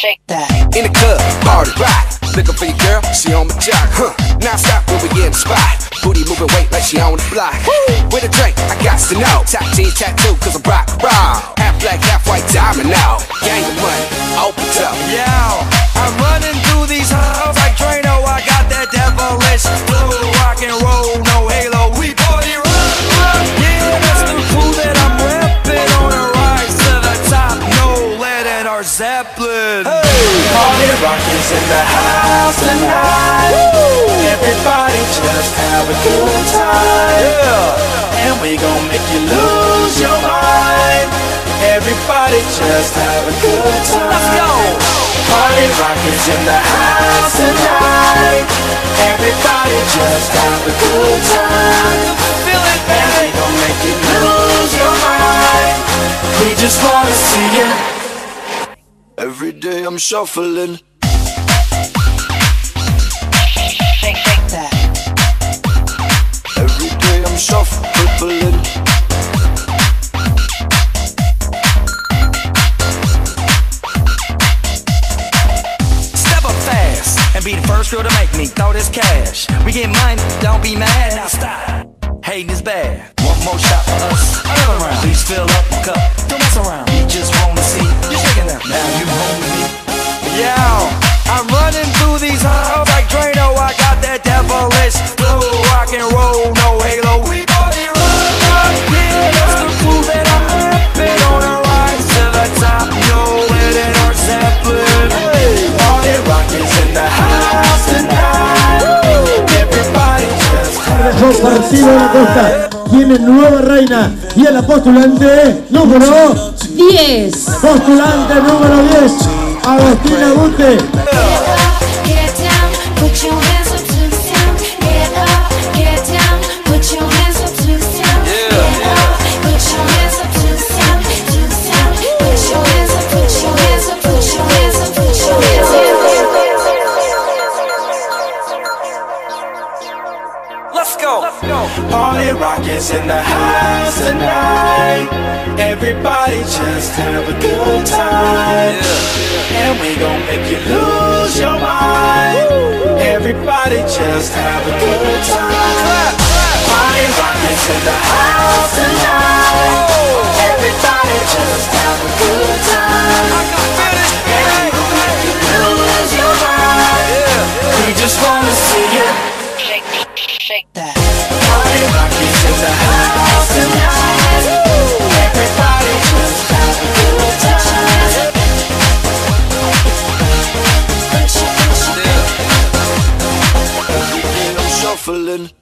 Shake that. In the club, party rock. Looking for your girl, she on my jock. Now stop when we in the spot. Booty moving weight like she on the block. With a drink, I got to know. Top G tattoo, cause I'm rock raw. Half black, half white diamond now. Gang of money, opened up. Yo, I'm running through these halls like Drano. I got that devilish flow. Rock and roll, no halo. We party rock, rock. Yeah, that's the crew that I'm reppin'. On a rise to the top. No lead in our Zeppelin. Hey. Party rock is in the house tonight. Everybody just have a good time. Yeah. And we gon' make you lose your mind. Everybody just have a good time. Let's go. Party rock is in the house tonight. Everybody just have a good time. Feel it, and we gon' make you lose your mind. We just wanna see you. Every day I'm shuffling. Shake that. Every day I'm shuffling. Step up fast and be the first girl to make me throw this cash. We get money, don't be mad, now stop. Hating is bad. One more shot for us. Another round. Please fill up the cup. Don't mess around. We just wanna see you shaking that. Now you home with me. Yo, I'm running through these halls like Drano. I got that devilish flow. Rock and roll, no halo. We party rock, rock. Yeah, that's the crew that I'm reppin'. On a rise to the top. No lead in our Zeppelin. Hey. Party rock is in the house tonight. Everybody just Dejó partido de la costa. Tiene nueva reina y el postulante número 10. Postulante número 10, Agostina Bute. Get down, put your hands up to the sound. Get up, get down, put your hands up to the sound. Get up, put your hands up to the sound, to the sound. Put your hands up, put your hands up, put your hands up, put your hands up. Let's go. Party rock is in the house tonight. Everybody just have a good time. And we gon' make you lose your mind. Everybody just have a good time. Party rock is in the house tonight. Everybody just have a good time. And we gon' make you lose your mind. We just wanna see you. Shake that. Party rock is in the house tonight. Everybody just have a good time. Everything I'm shuffling.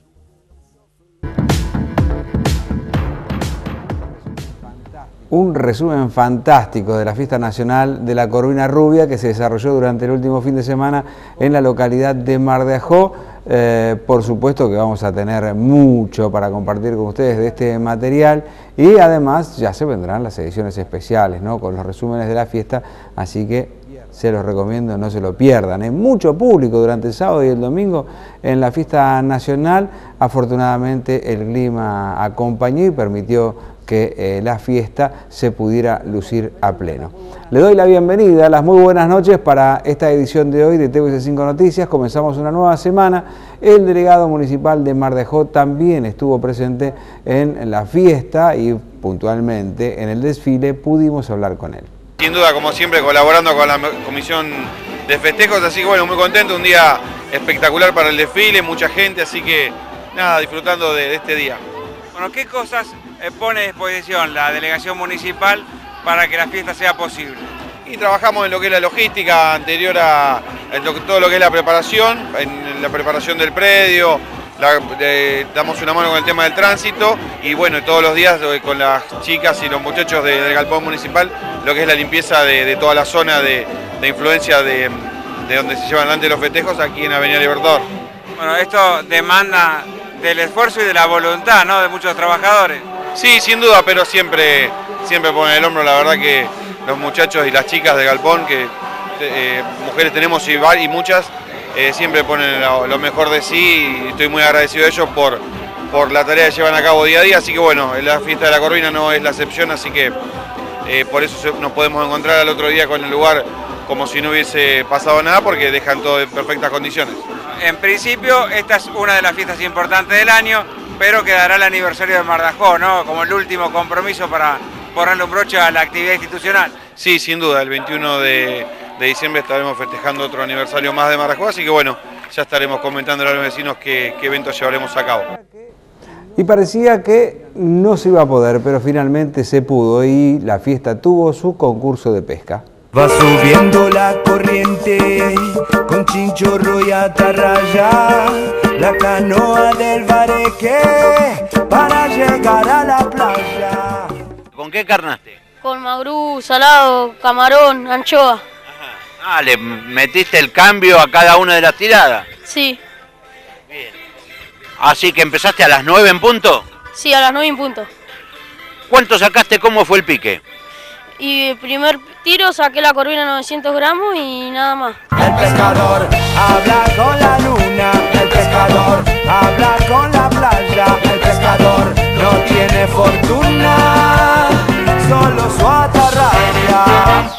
Un resumen fantástico de la fiesta nacional de la Corvina Rubia que se desarrolló durante el último fin de semana en la localidad de Mar de Ajó. Por supuesto que vamos a tener mucho para compartir con ustedes de este material y además ya se vendrán las ediciones especiales, ¿no?, con los resúmenes de la fiesta, así que se los recomiendo, no se lo pierdan. Hay mucho público durante el sábado y el domingo en la fiesta nacional. Afortunadamente el clima acompañó y permitió que la fiesta se pudiera lucir a pleno. Le doy la bienvenida, las muy buenas noches para esta edición de hoy de TVC5 Noticias. Comenzamos una nueva semana. El delegado municipal de Mar de Ajó también estuvo presente en la fiesta y puntualmente en el desfile pudimos hablar con él. Sin duda, como siempre, colaborando con la comisión de festejos, así que bueno, muy contento, un día espectacular para el desfile, mucha gente, así que nada, disfrutando de este día. Bueno, ¿qué cosas pone a disposición la delegación municipal para que la fiesta sea posible? Y trabajamos en lo que es la logística anterior a todo lo que es la preparación, en la preparación del predio, damos una mano con el tema del tránsito y bueno, todos los días con las chicas y los muchachos del galpón municipal, lo que es la limpieza de toda la zona de influencia de donde se llevan adelante los festejos aquí en Avenida Libertador. Bueno, esto demanda del esfuerzo y de la voluntad, ¿no?, de muchos trabajadores. Sí, sin duda, pero siempre ponen el hombro, la verdad que los muchachos y las chicas de galpón, que mujeres tenemos y muchas, siempre ponen lo mejor de sí y estoy muy agradecido de ellos por la tarea que llevan a cabo día a día, así que bueno, la fiesta de la Corvina no es la excepción, así que por eso nos podemos encontrar al otro día con el lugar como si no hubiese pasado nada porque dejan todo en perfectas condiciones. En principio, esta es una de las fiestas importantes del año, pero quedará el aniversario de Mar de Ajó, ¿no? Como el último compromiso para ponerle un broche a la actividad institucional. Sí, sin duda, el 21 de diciembre estaremos festejando otro aniversario más de Mar de Ajó, así que bueno, ya estaremos comentando a los vecinos qué eventos llevaremos a cabo. Y parecía que no se iba a poder, pero finalmente se pudo y la fiesta tuvo su concurso de pesca. Va subiendo la corriente con chinchorro y atarraya, la canoa del Bareque para llegar a la playa. ¿Con qué carnaste? Con magrú, salado, camarón, anchoa. Ajá. Ah, ¿le metiste el cambio a cada una de las tiradas? Sí. Bien. Así que empezaste a las 9 en punto. Sí, a las 9 en punto. ¿Cuánto sacaste? ¿Cómo fue el pique? Y el primer tiro saqué la corvina 900 gramos y nada más. El pescador habla con la luna, el pescador habla con la playa, el pescador no tiene fortuna, solo su atarraya.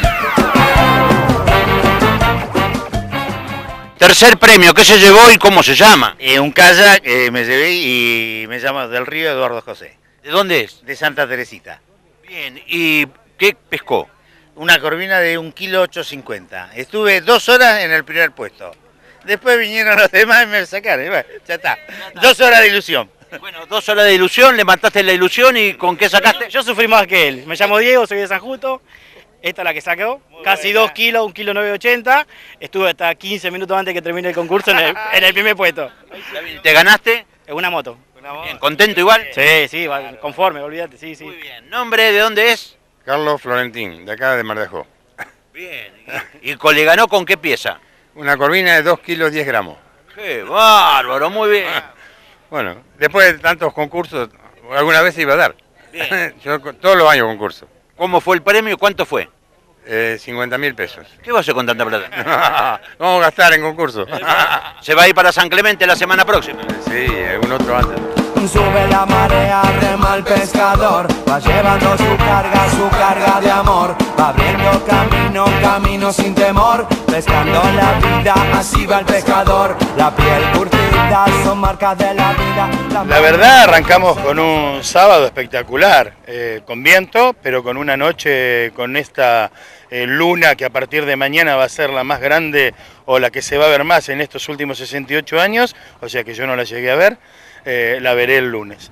Tercer premio, ¿qué se llevó y cómo se llama? Un kayak me llevé y me llamo Del Río Eduardo José. ¿De dónde es? De Santa Teresita. Bien, ¿y qué pescó? Una corvina de 1,850 kg. Estuve 2 horas en el primer puesto. Después vinieron los demás y me sacaron. Y bueno, ya está. 2 horas de ilusión. Bueno, 2 horas de ilusión, le mataste la ilusión y ¿con qué sacaste? Yo sufrí más que él. Me llamo Diego, soy de San Justo. Esta es la que sacó, casi 2 kilos, 1,980 kg. Estuve hasta 15 minutos antes que termine el concurso en el primer puesto. ¿Te ganaste? En una moto. Bien, ¿contento igual? Sí, conforme, olvídate, sí. Muy bien. ¿Nombre de dónde es? Carlos Florentín, de acá de Mar de Ajó. Bien. ¿Y le ganó con qué pieza? Una corvina de 2 kilos 10 gramos. ¡Qué bárbaro! Muy bien. Bueno, después de tantos concursos, alguna vez se iba a dar. Bien. Yo todos los años concurso. ¿Cómo fue el premio? ¿Cuánto fue? 50.000 pesos. ¿Qué va a hacer con tanta plata? Vamos a gastar en concurso. ¿Se va a ir para San Clemente la semana próxima? Sí, un otro antes. Sube la marea, rema el pescador, va llevando su carga de amor, va abriendo camino sin temor, pescando la vida, así va el pescador, la piel curtida son marcas de la vida. La verdad arrancamos con un sábado espectacular, con viento, pero con una noche con esta luna que a partir de mañana va a ser la más grande o la que se va a ver más en estos últimos 68 años, o sea que yo no la llegué a ver. La veré el lunes.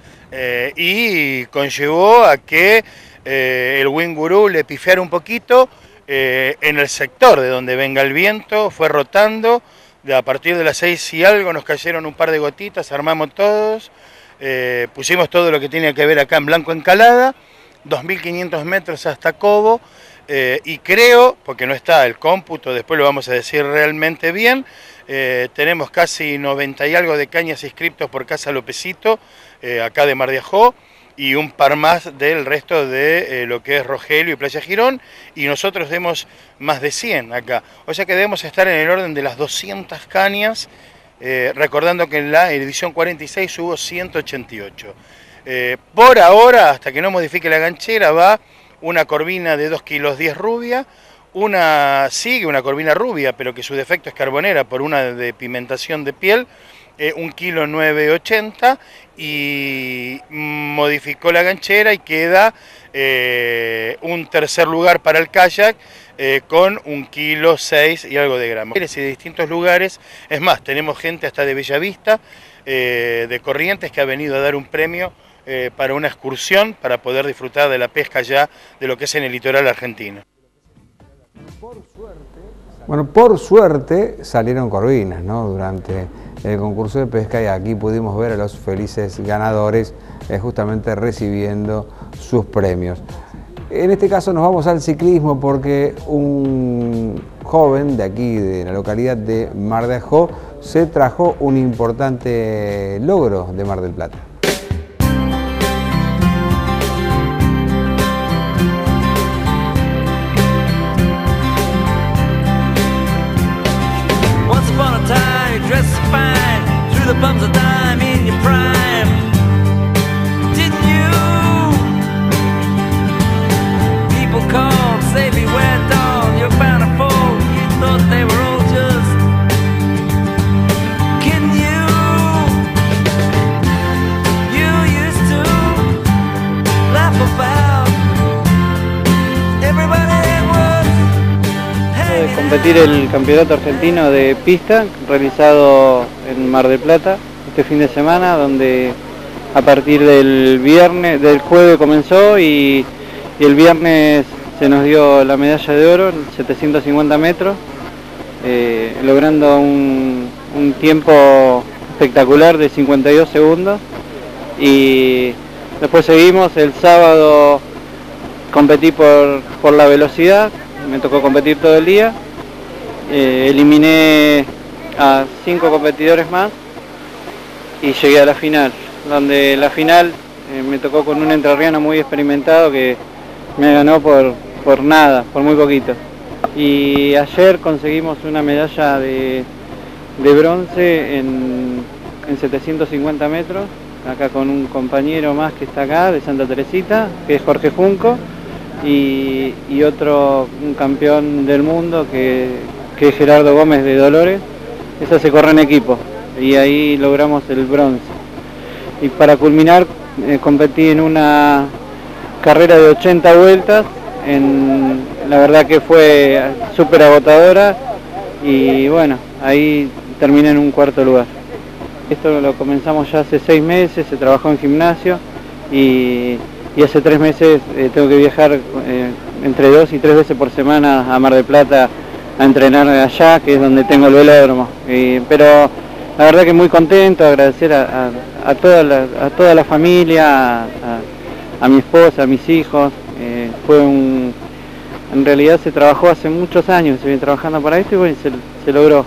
Y conllevó a que el Wingurú le pifiara un poquito en el sector de donde venga el viento, fue rotando, a partir de las 6 y algo nos cayeron un par de gotitas, armamos todos, pusimos todo lo que tiene que ver acá en Blanco Encalada, 2.500 metros hasta Cobo, y creo, porque no está el cómputo, después lo vamos a decir realmente bien, tenemos casi 90 y algo de cañas inscriptos por Casa Lopecito, acá de Mar de Ajó, y un par más del resto de lo que es Rogelio y Playa Girón, y nosotros demos más de 100 acá. O sea que debemos estar en el orden de las 200 cañas, recordando que en la edición 46 hubo 188. Por ahora, hasta que no modifique la ganchera, va una corvina de 2 kilos 10 rubia, sigue una corvina rubia, pero que su defecto es carbonera por una de pigmentación de piel, 1 kilo 980 y modificó la ganchera y queda un tercer lugar para el kayak con 1 kilo 6 y algo de gramos. Y de distintos lugares, es más, tenemos gente hasta de Bellavista, de Corrientes, que ha venido a dar un premio para una excursión para poder disfrutar de la pesca ya de lo que es en el litoral argentino. Bueno, por suerte salieron corvinas, ¿no?, durante el concurso de pesca, y aquí pudimos ver a los felices ganadores justamente recibiendo sus premios. En este caso nos vamos al ciclismo porque un joven de aquí, de la localidad de Mar de Ajó, se trajo un importante logro de Mar del Plata. Dressed fine, through the bumps of dime in your prime. Didn't you? People called, say beware dog, you're bound to fall. competir el campeonato argentino de pista realizado en Mar del Plata este fin de semana, donde a partir del jueves comenzó y el viernes se nos dio la medalla de oro en 750 metros, logrando un tiempo espectacular de 52 segundos. Y después seguimos el sábado, competí por la velocidad, me tocó competir todo el día, eliminé a 5 competidores más y llegué a la final, donde la final me tocó con un entrerriano muy experimentado que me ganó por nada, por muy poquito. Y ayer conseguimos una medalla de bronce en 750 metros, acá con un compañero más que está acá, de Santa Teresita, que es Jorge Junco, y un campeón del mundo que es Gerardo Gómez de Dolores. Esa se corre en equipo y ahí logramos el bronce. Y para culminar competí en una carrera de 80 vueltas, la verdad que fue súper agotadora y bueno, ahí terminé en un cuarto lugar. Esto lo comenzamos ya hace 6 meses, se trabajó en gimnasio y hace 3 meses tengo que viajar entre 2 y 3 veces por semana a Mar del Plata a entrenar allá, que es donde tengo el velódromo. Pero la verdad que muy contento, agradecer a toda la familia, a mi esposa, a mis hijos. En realidad se trabajó hace muchos años, se viene trabajando para esto y bueno, se logró.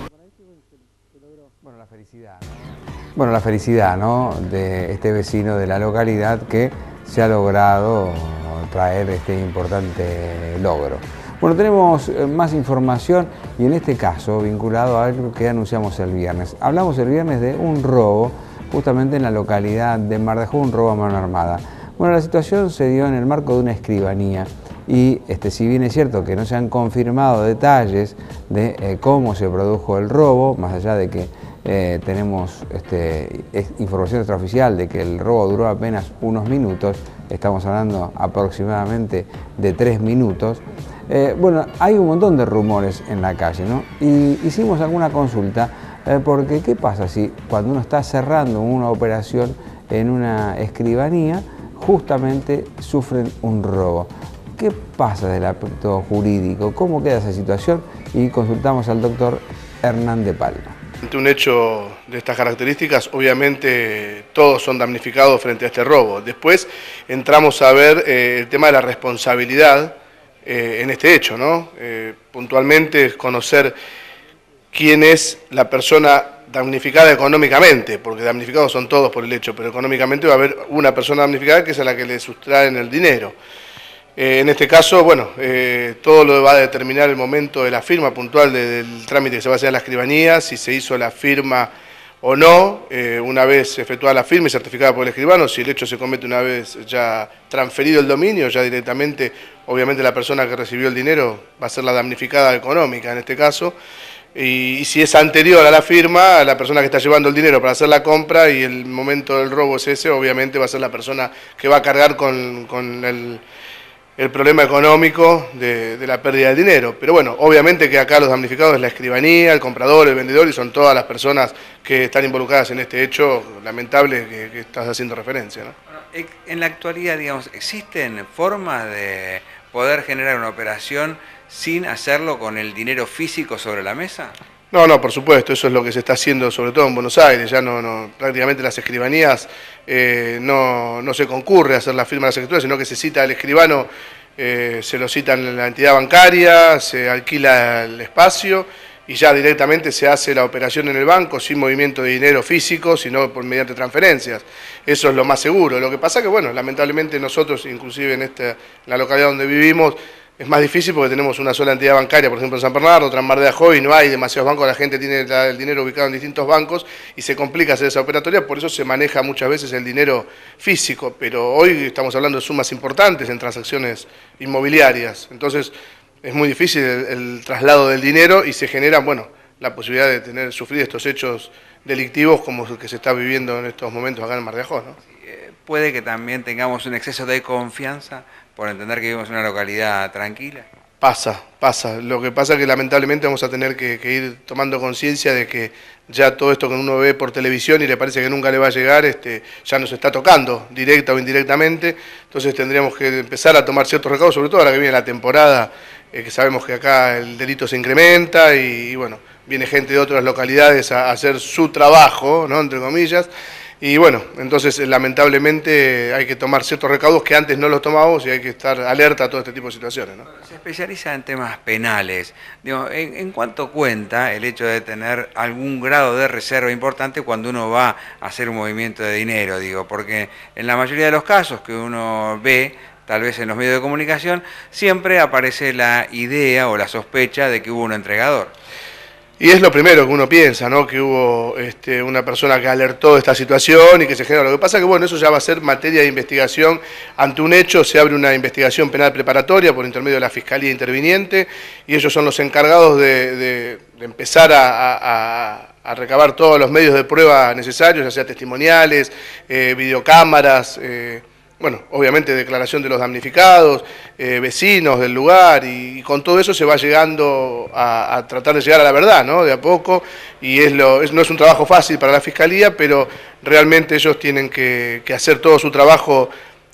Bueno, la felicidad, ¿no?, de este vecino de la localidad que se ha logrado traer este importante logro. Bueno, tenemos más información y en este caso vinculado a algo que anunciamos el viernes. Hablamos el viernes de un robo justamente en la localidad de Mar de Ajó, un robo a mano armada. Bueno, la situación se dio en el marco de una escribanía y si bien es cierto que no se han confirmado detalles de cómo se produjo el robo, más allá de que tenemos información extraoficial de que el robo duró apenas unos minutos, estamos hablando aproximadamente de 3 minutos, bueno, hay un montón de rumores en la calle, ¿no? Y hicimos alguna consulta porque ¿qué pasa si cuando uno está cerrando una operación en una escribanía justamente sufren un robo? ¿Qué pasa del aspecto jurídico? ¿Cómo queda esa situación? Y consultamos al doctor Hernán de Palma. Ante un hecho de estas características, obviamente todos son damnificados frente a este robo. Después entramos a ver el tema de la responsabilidad en este hecho, ¿no? Puntualmente conocer quién es la persona damnificada económicamente, porque damnificados son todos por el hecho, pero económicamente va a haber una persona damnificada que es a la que le sustraen el dinero. En este caso, bueno, todo lo va a determinar el momento de la firma puntual del trámite que se va a hacer en la escribanía, si se hizo la firma o no, una vez efectuada la firma y certificada por el escribano, si el hecho se comete una vez ya transferido el dominio, ya directamente, obviamente la persona que recibió el dinero va a ser la damnificada económica en este caso, y si es anterior a la firma, la persona que está llevando el dinero para hacer la compra y el momento del robo es ese, obviamente va a ser la persona que va a cargar con el problema económico de la pérdida del dinero. Pero bueno, obviamente que acá los damnificados es la escribanía, el comprador, el vendedor y son todas las personas que están involucradas en este hecho lamentable que estás haciendo referencia, ¿no? En la actualidad, digamos, ¿existen formas de poder generar una operación sin hacerlo con el dinero físico sobre la mesa? No, por supuesto, eso es lo que se está haciendo sobre todo en Buenos Aires, ya prácticamente las escribanías no se concurre a hacer la firma de las escrituras, sino que se cita al escribano, se lo cita en la entidad bancaria, se alquila el espacio y ya directamente se hace la operación en el banco sin movimiento de dinero físico, sino mediante transferencias. Eso es lo más seguro. Lo que pasa que, bueno, lamentablemente nosotros, inclusive en la localidad donde vivimos, es más difícil porque tenemos una sola entidad bancaria, por ejemplo en San Bernardo, otra en Mar de Ajó, y no hay demasiados bancos, la gente tiene el dinero ubicado en distintos bancos y se complica hacer esa operatoria, por eso se maneja muchas veces el dinero físico, pero hoy estamos hablando de sumas importantes en transacciones inmobiliarias, entonces es muy difícil el traslado del dinero y se genera, bueno, la posibilidad de sufrir estos hechos delictivos como el que se está viviendo en estos momentos acá en Mar de Ajó, ¿no? ¿Puede que también tengamos un exceso de confianza por entender que vivimos en una localidad tranquila? Pasa. Lo que pasa es que lamentablemente vamos a tener que ir tomando conciencia de que ya todo esto que uno ve por televisión y le parece que nunca le va a llegar, ya nos está tocando, directa o indirectamente. Entonces tendríamos que empezar a tomar ciertos recaudos, sobre todo ahora que viene la temporada, que sabemos que acá el delito se incrementa y bueno, viene gente de otras localidades a hacer su trabajo, ¿no?, entre comillas. Y bueno, entonces lamentablemente hay que tomar ciertos recaudos que antes no los tomábamos y hay que estar alerta a todo este tipo de situaciones, ¿no? Se especializa en temas penales. Digo, ¿en cuánto cuenta el hecho de tener algún grado de reserva importante cuando uno va a hacer un movimiento de dinero? Digo, porque en la mayoría de los casos que uno ve, tal vez en los medios de comunicación, siempre aparece la idea o la sospecha de que hubo un entregador. Y es lo primero que uno piensa, ¿no?, que hubo una persona que alertó de esta situación y que se generó. Lo que pasa es que, bueno, eso ya va a ser materia de investigación. Ante un hecho se abre una investigación penal preparatoria por intermedio de la Fiscalía Interviniente y ellos son los encargados de empezar a recabar todos los medios de prueba necesarios, ya sea testimoniales, videocámaras, bueno, obviamente declaración de los damnificados, vecinos del lugar, y con todo eso se va llegando a tratar de llegar a la verdad, ¿no?, de a poco, y no es un trabajo fácil para la Fiscalía, pero realmente ellos tienen que hacer todo su trabajo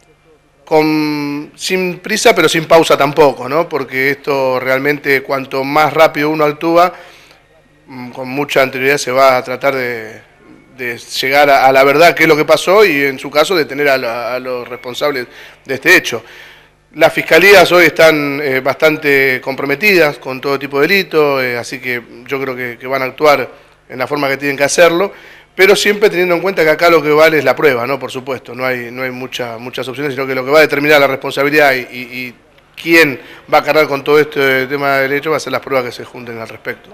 sin prisa, pero sin pausa tampoco, ¿no?, porque esto realmente cuanto más rápido uno actúa, con mucha anterioridad se va a tratar de llegar a la verdad, qué es lo que pasó, y en su caso detener a los responsables de este hecho. Las fiscalías hoy están bastante comprometidas con todo tipo de delito, así que yo creo que van a actuar en la forma que tienen que hacerlo, pero siempre teniendo en cuenta que acá lo que vale es la prueba, ¿no? Por supuesto, no hay muchas opciones, sino que lo que va a determinar la responsabilidad y quién va a cargar con todo este tema de derecho va a ser las pruebas que se junten al respecto.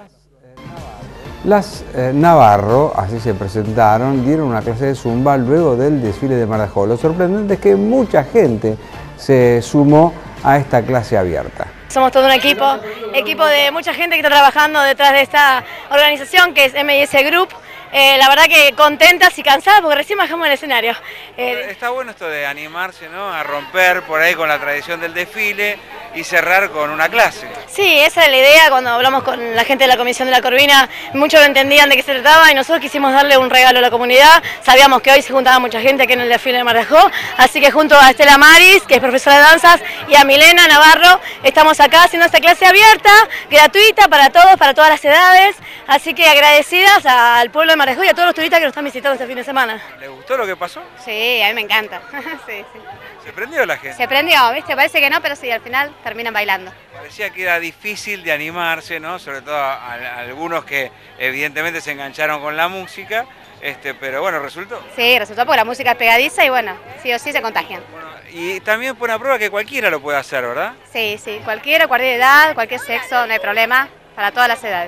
Las Navarro, así se presentaron, dieron una clase de zumba luego del desfile de Mar de Ajó. Lo sorprendente es que mucha gente se sumó a esta clase abierta. Somos todo un equipo de mucha gente que está trabajando detrás de esta organización que es MIS Group. La verdad que contentas y cansadas porque recién bajamos el escenario. Está bueno esto de animarse, ¿no?, a romper por ahí con la tradición del desfile y cerrar con una clase. Sí, esa es la idea. Cuando hablamos con la gente de la Comisión de la Corvina, muchos no entendían de qué se trataba y nosotros quisimos darle un regalo a la comunidad. Sabíamos que hoy se juntaba mucha gente aquí en el desfile de Mar de Ajó, así que junto a Estela Maris, que es profesora de danzas, y a Milena Navarro, estamos acá haciendo esta clase abierta, gratuita para todos, para todas las edades, así que agradecidas al pueblo de Mar de Ajó y a todos los turistas que nos están visitando este fin de semana. ¿Le gustó lo que pasó? Sí, a mí me encanta. Sí. ¿Se prendió la gente? Se prendió, ¿viste? Parece que no, pero sí, al final terminan bailando. Parecía que era difícil de animarse, ¿no?, sobre todo a algunos que evidentemente se engancharon con la música, pero bueno, ¿resultó? Sí, resultó porque la música es pegadiza y bueno, sí o sí se contagian. Bueno, y también fue una prueba que cualquiera lo puede hacer, ¿verdad? Sí, cualquiera, cualquier edad, cualquier sexo, no hay problema, para todas las edades.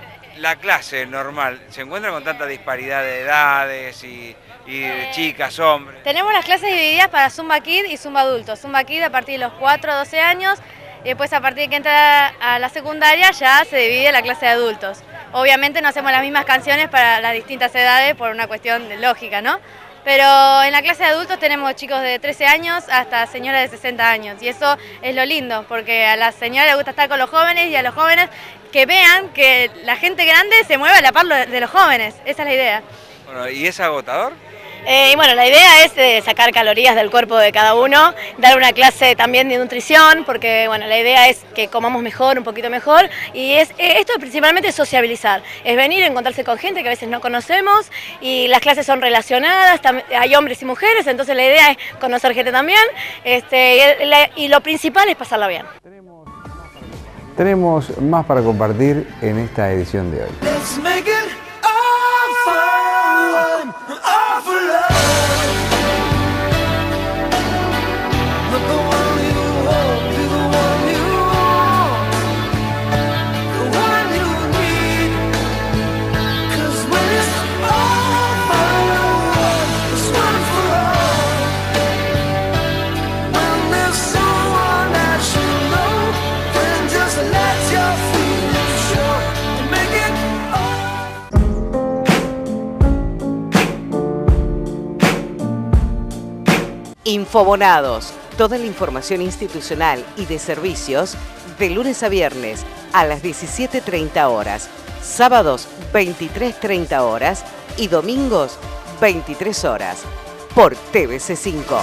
La clase normal, ¿se encuentra con tanta disparidad de edades y de chicas, hombres? Tenemos las clases divididas para Zumba Kid y Zumba Adulto. Zumba Kid a partir de los 4 a 12 años y después a partir de que entra a la secundaria ya se divide la clase de adultos. Obviamente no hacemos las mismas canciones para las distintas edades por una cuestión de lógica, ¿no? Pero en la clase de adultos tenemos chicos de 13 años hasta señoras de 60 años y eso es lo lindo porque a las señoras les gusta estar con los jóvenes y a los jóvenes que vean que la gente grande se mueve a la par de los jóvenes, esa es la idea. Bueno, ¿y es agotador? Y bueno, la idea es sacar calorías del cuerpo de cada uno, dar una clase también de nutrición, porque bueno, la idea es que comamos mejor, un poquito mejor, y esto es principalmente sociabilizar, es venir a encontrarse con gente que a veces no conocemos, y las clases son relacionadas, hay hombres y mujeres, entonces la idea es conocer gente también, y lo principal es pasarla bien. Tenemos más para compartir en esta edición de hoy. Infobonados, Toda la información institucional y de servicios de lunes a viernes a las 17:30 horas, sábados 23:30 horas y domingos 23 horas por TVC5.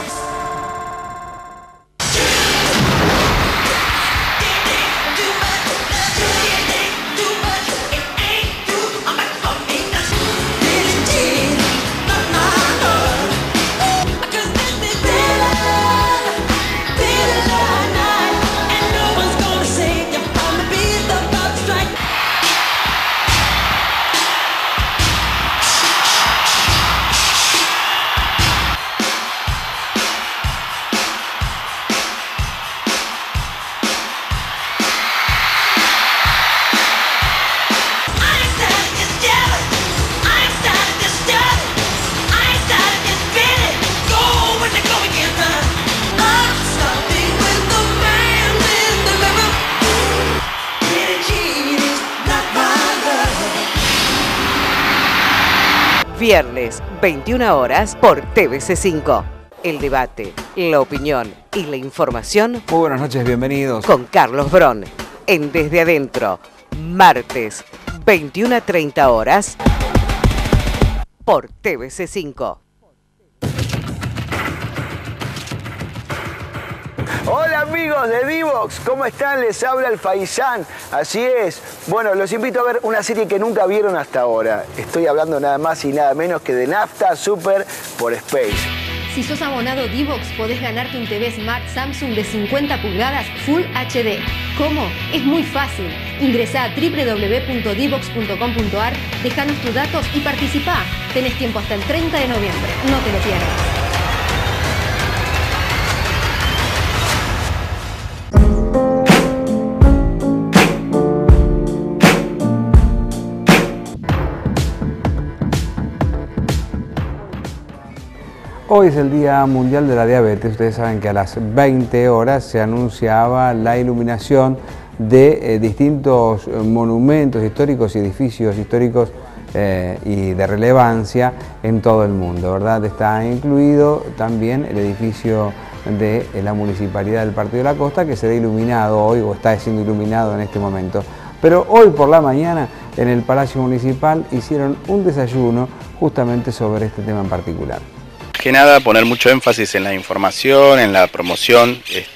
Viernes, 21 horas por TVC5. El debate, la opinión y la información. Muy buenas noches, bienvenidos. Con Carlos Brón, en Desde Adentro. Martes, 21:30 horas por TVC5. Hola amigos de Divox, ¿cómo están? Les habla el Faisán. Así es. Bueno, los invito a ver una serie que nunca vieron hasta ahora. Estoy hablando nada más y nada menos que de Nafta Super por Space. Si sos abonado Divox, podés ganarte un TV Smart Samsung de 50 pulgadas Full HD. ¿Cómo? Es muy fácil. Ingresá a www.divox.com.ar, dejanos tus datos y participá. Tenés tiempo hasta el 30 de noviembre. No te lo pierdas. Hoy es el Día Mundial de la Diabetes. Ustedes saben que a las 20 horas se anunciaba la iluminación de distintos monumentos históricos y edificios históricos y de relevancia en todo el mundo, ¿verdad? Está incluido también el edificio de la Municipalidad del Partido de la Costa, que será iluminado hoy o está siendo iluminado en este momento. Pero hoy por la mañana en el Palacio Municipal hicieron un desayuno justamente sobre este tema en particular. Que nada, poner mucho énfasis en la información, en la promoción,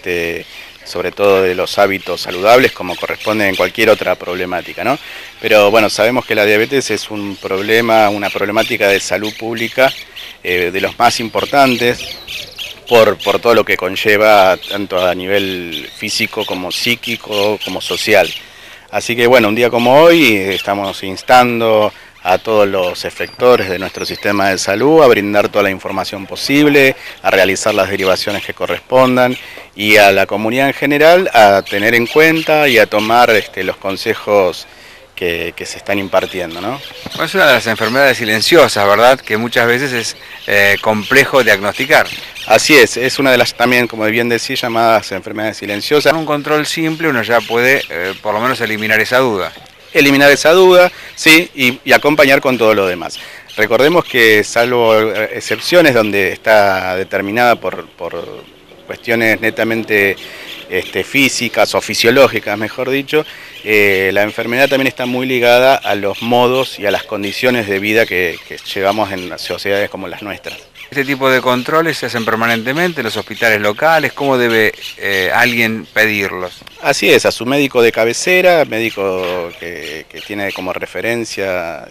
sobre todo de los hábitos saludables como corresponde en cualquier otra problemática, ¿no? Pero bueno, sabemos que la diabetes es un problema, una problemática de salud pública de los más importantes por todo lo que conlleva tanto a nivel físico como psíquico como social. Así que bueno, un día como hoy estamos instando a todos los efectores de nuestro sistema de salud a brindar toda la información posible, a realizar las derivaciones que correspondan y a la comunidad en general a tener en cuenta y a tomar los consejos que se están impartiendo, ¿no? Es una de las enfermedades silenciosas, ¿verdad? Que muchas veces es complejo diagnosticar. Así es una de las también, como bien decía, llamadas enfermedades silenciosas. Con un control simple uno ya puede por lo menos eliminar esa duda. Eliminar esa duda, sí, y acompañar con todo lo demás. Recordemos que salvo excepciones donde está determinada por cuestiones netamente físicas o fisiológicas, mejor dicho, la enfermedad también está muy ligada a los modos y a las condiciones de vida que llevamos en las sociedades como las nuestras. Este tipo de controles se hacen permanentemente en los hospitales locales. ¿Cómo debe alguien pedirlos? Así es, a su médico de cabecera, médico que tiene como referencia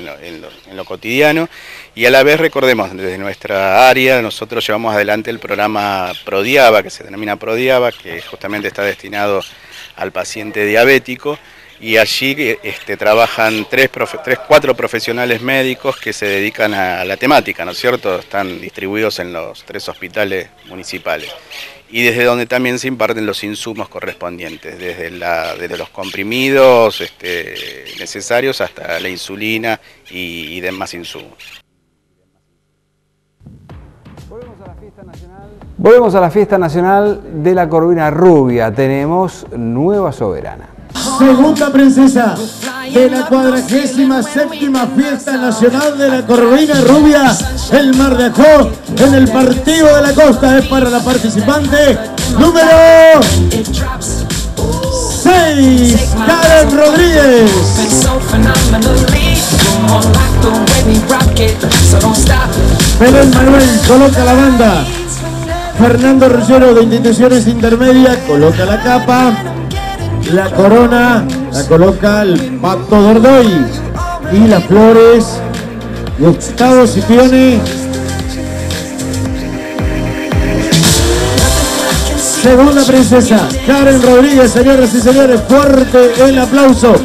en lo cotidiano. Y a la vez recordemos, desde nuestra área nosotros llevamos adelante el programa ProDiaba, que se denomina ProDiaba, que justamente está destinado al paciente diabético. Y allí trabajan cuatro profesionales médicos que se dedican a la temática, ¿no es cierto? Están distribuidos en los 3 hospitales municipales. Y desde donde también se imparten los insumos correspondientes, desde los comprimidos necesarios hasta la insulina y demás insumos. Volvemos a la fiesta nacional de la Corvina Rubia. Tenemos nueva soberana. Segunda princesa de la 47ª Fiesta Nacional de la Corvina Rubia, el Mar de Ajó, en el Partido de la Costa. Es para la participante número 6, Karen Rodríguez. Belén Manuel coloca la banda. Fernando Ruggiero de Instituciones Intermedias coloca la capa. La corona la coloca el Pato Dordoy. Y las flores, Gustavo Scipione. Segunda princesa, Karen Rodríguez, señoras y señores, fuerte el aplauso.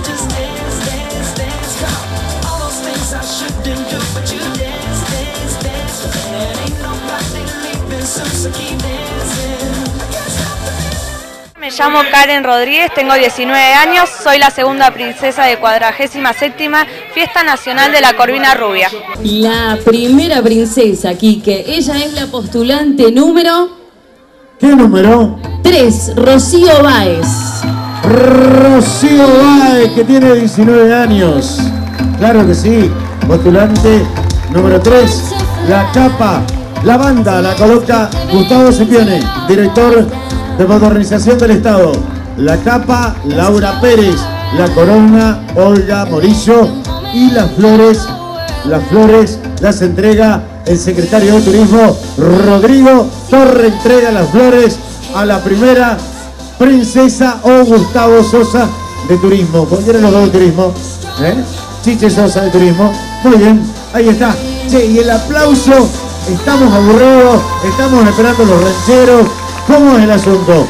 Me llamo Karen Rodríguez, tengo 19 años, soy la segunda princesa de 47ª Fiesta Nacional de la Corvina Rubia. La primera princesa, Quique, ella es la postulante número... ¿Qué número? 3, Rocío Báez. Rocío Báez, que tiene 19 años. Claro que sí, postulante número 3. La capa, la banda la coloca Gustavo Scipione, director de Modernización del Estado. La capa, Laura Pérez. La corona, Olga Morillo. Y las flores las entrega el secretario de Turismo, Rodrigo Torre. Entrega las flores a la primera princesa o Gustavo Sosa de Turismo. ¿Cualquiera de los dos de Turismo? Chiche Sosa de Turismo. Muy bien, ahí está. Che, y el aplauso, estamos aburridos, estamos esperando los rancheros. ¿Cómo es el asunto?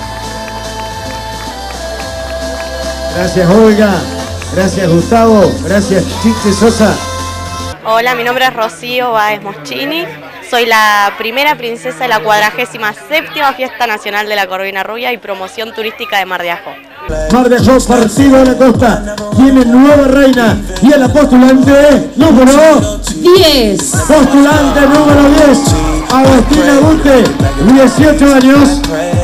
Gracias, Olga. Gracias, Gustavo. Gracias, Chiche Sosa. Hola, mi nombre es Rocío Báez Moschini. Soy la primera princesa de la 47ª Fiesta Nacional de la Corvina Rubia y promoción turística de Mar de Ajó. Mar de Ajó, Partido de la Costa, tiene nueva reina y a la postulante número 10. Postulante número 10, Agostina Bute, 18 años.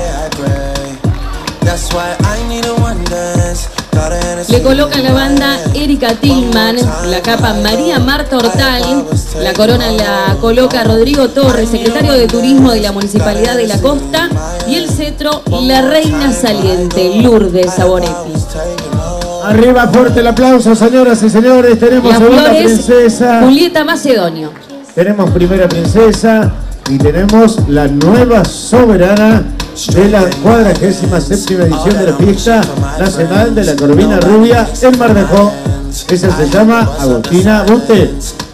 Le coloca la banda Erika Tillman, la capa María Marta Hortal, la corona la coloca Rodrigo Torres, secretario de Turismo de la Municipalidad de la Costa, y el cetro la reina saliente, Lourdes Sabonetti. Arriba, fuerte el aplauso, señoras y señores. Tenemos segunda princesa, Julieta Macedonio. Tenemos primera princesa y tenemos la nueva soberana de la 47ª edición de la Fiesta Nacional de la Corvina Rubia en Mar de Ajó. Esa se llama Agostina Bute.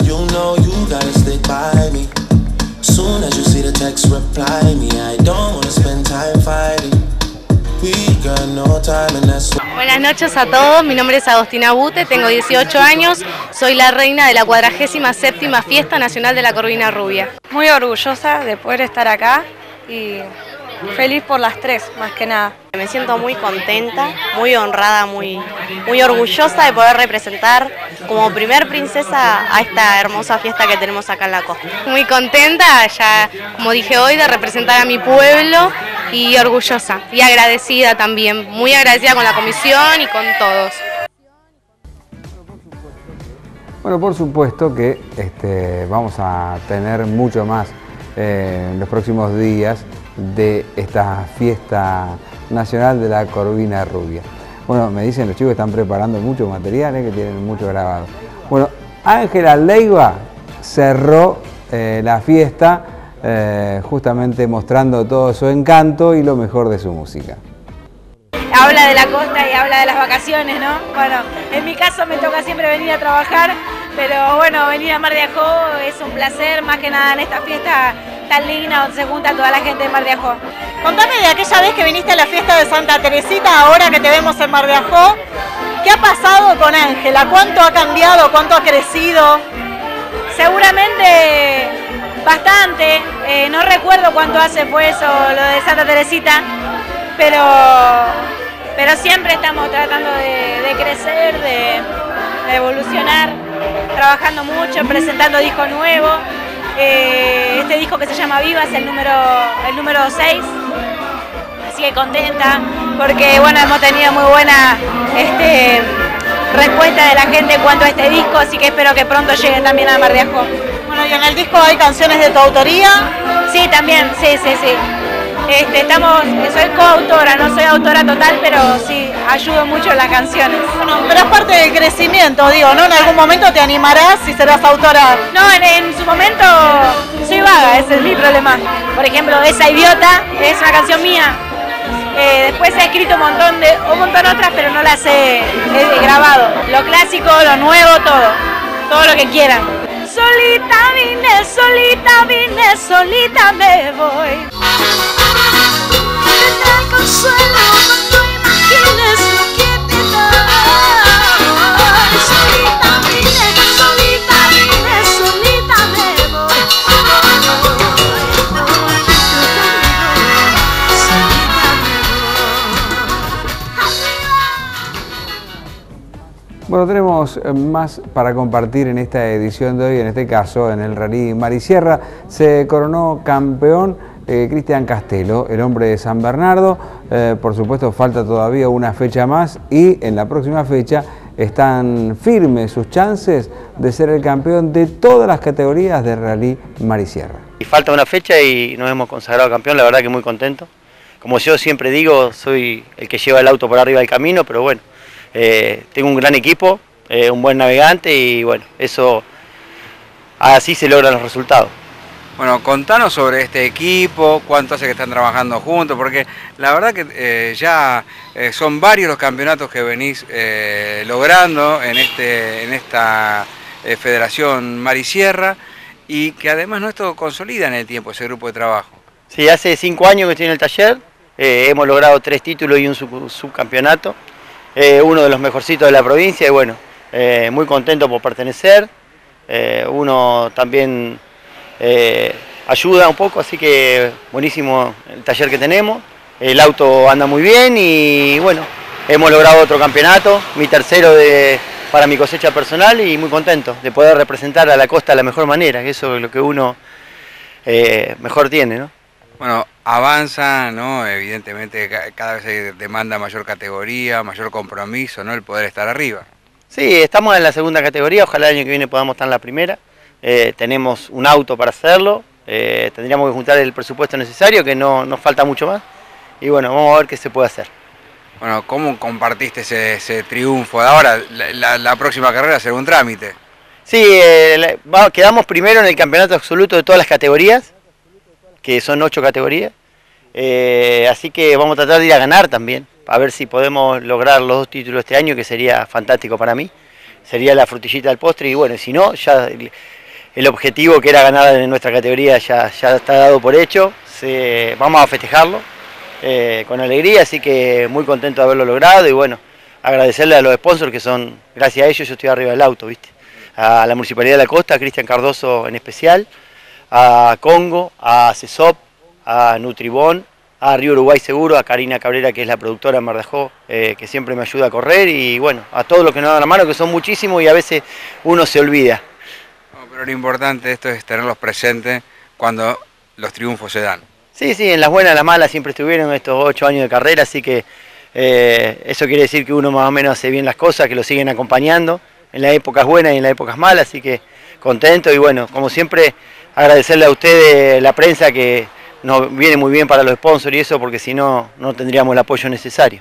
Buenas noches a todos, mi nombre es Agostina Bute, tengo 18 años, soy la reina de la 47ª Fiesta Nacional de la Corvina Rubia. Muy orgullosa de poder estar acá y feliz por las 3, más que nada. Me siento muy contenta, muy honrada, muy orgullosa de poder representar como primer princesa a esta hermosa fiesta que tenemos acá en la costa. Muy contenta, ya como dije hoy, de representar a mi pueblo y orgullosa y agradecida también, muy agradecida con la comisión y con todos. Bueno, por supuesto que vamos a tener mucho más en los próximos días de esta fiesta nacional de la Corvina Rubia. Bueno, me dicen los chicos que están preparando mucho material, que tienen mucho grabado. Bueno, Ángela Leiva cerró la fiesta justamente mostrando todo su encanto y lo mejor de su música. Habla de la costa y habla de las vacaciones, ¿no? Bueno, en mi caso me toca siempre venir a trabajar, pero bueno, venir a Mar de Ajó es un placer, más que nada en esta fiesta tan linda donde se junta toda la gente de Mar de Ajó. Contame de aquella vez que viniste a la fiesta de Santa Teresita, ahora que te vemos en Mar de Ajó. ¿Qué ha pasado con Ángela? ¿Cuánto ha cambiado? ¿Cuánto ha crecido? Seguramente bastante. No recuerdo cuánto hace fue eso, lo de Santa Teresita, pero siempre estamos tratando de crecer, de evolucionar, trabajando mucho, presentando discos nuevos. Este disco que se llama Viva es el número 6, así que contenta. porque bueno, hemos tenido muy buena respuesta de la gente en cuanto a este disco, así que espero que pronto llegue también a Mar de Ajó. Bueno, ¿y en el disco hay canciones de tu autoría? Sí, también, sí. Soy coautora, no soy autora total, pero sí, ayudo mucho en las canciones. Bueno, pero es parte del crecimiento, digo, ¿no? En algún momento te animarás y serás autora. No, en su momento soy vaga, ese es mi problema. Por ejemplo, Esa Idiota es una canción mía. Después he escrito un montón otras, pero no las he grabado. Lo clásico, lo nuevo, todo lo que quieran. Solita vine, solita me voy. Te consuelo cuando imagines lo que te doy. Solita vine, solita me voy. Bueno, tenemos más para compartir en esta edición de hoy, en este caso en el Rally Marisierra. Se coronó campeón Cristian Castelo, el hombre de San Bernardo. Por supuesto falta todavía una fecha más y en la próxima fecha están firmes sus chances de ser el campeón de todas las categorías de Rally Marisierra. Y falta una fecha y nos hemos consagrado campeón, la verdad que muy contento. Como yo siempre digo, soy el que lleva el auto por arriba del camino, pero bueno. Tengo un gran equipo, un buen navegante y bueno, eso así se logran los resultados. Bueno, contanos sobre este equipo, cuánto hace que están trabajando juntos, porque la verdad que ya son varios los campeonatos que venís logrando en esta Federación Marisierra y que además no esto consolida en el tiempo ese grupo de trabajo. Sí, hace 5 años que estoy en el taller, hemos logrado 3 títulos y un subcampeonato. Uno de los mejorcitos de la provincia y bueno, muy contento por pertenecer. Uno también ayuda un poco, así que buenísimo el taller que tenemos. El auto anda muy bien y bueno, hemos logrado otro campeonato, mi tercero para mi cosecha personal y muy contento de poder representar a la costa de la mejor manera, que eso es lo que uno mejor tiene, ¿no? Bueno, avanza, ¿no? Evidentemente cada vez se demanda mayor categoría, mayor compromiso, ¿no? El poder estar arriba. Sí, estamos en la segunda categoría, ojalá el año que viene podamos estar en la primera. Tenemos un auto para hacerlo, tendríamos que juntar el presupuesto necesario, que no nos falta mucho más. Y bueno, vamos a ver qué se puede hacer. Bueno, ¿cómo compartiste ese triunfo? Ahora, la próxima carrera será un trámite. Sí, quedamos primero en el campeonato absoluto de todas las categorías, que son 8 categorías, así que vamos a tratar de ir a ganar también, a ver si podemos lograr los 2 títulos este año, que sería fantástico para mí, sería la frutillita del postre y bueno, si no, ya el objetivo que era ganar en nuestra categoría ya está dado por hecho, vamos a festejarlo con alegría, así que muy contento de haberlo logrado y bueno, agradecerle a los sponsors que son, gracias a ellos yo estoy arriba del auto, ¿viste? A la Municipalidad de la Costa, a Cristian Cardoso en especial, a Congo, a CESOP, a Nutribón, a Río Uruguay Seguro, a Karina Cabrera, que es la productora en Mar de Ajó, que siempre me ayuda a correr, y bueno, a todos los que nos dan la mano, que son muchísimos y a veces uno se olvida. No, pero lo importante de esto es tenerlos presentes cuando los triunfos se dan. Sí, en las buenas y las malas siempre estuvieron estos 8 años de carrera, así que eso quiere decir que uno más o menos hace bien las cosas, que lo siguen acompañando en las épocas buenas y en las épocas malas, así que contento y bueno, como siempre, agradecerle a ustedes, la prensa, que nos viene muy bien para los sponsors y eso, porque si no, no tendríamos el apoyo necesario.